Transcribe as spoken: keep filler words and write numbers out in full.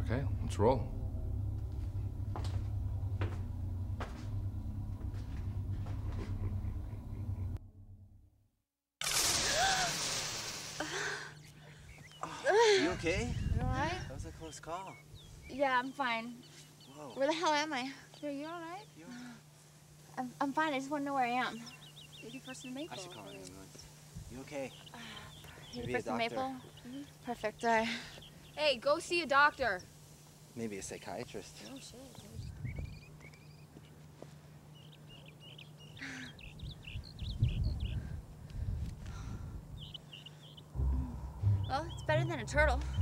Okay, let's roll. You okay? You alright? That was a close call. Yeah, I'm fine. Whoa. Where the hell am I? Are you alright? You I'm, I'm fine. I just want to know where I am. eighty-first and Maple. I should call an ambulance. You okay? Uh, Maybe a eighty-first and doctor. Maple? Mm-hmm. Perfect. Uh, Hey, go see a doctor. Maybe a psychiatrist. Oh, shit. well, it's better than a turtle.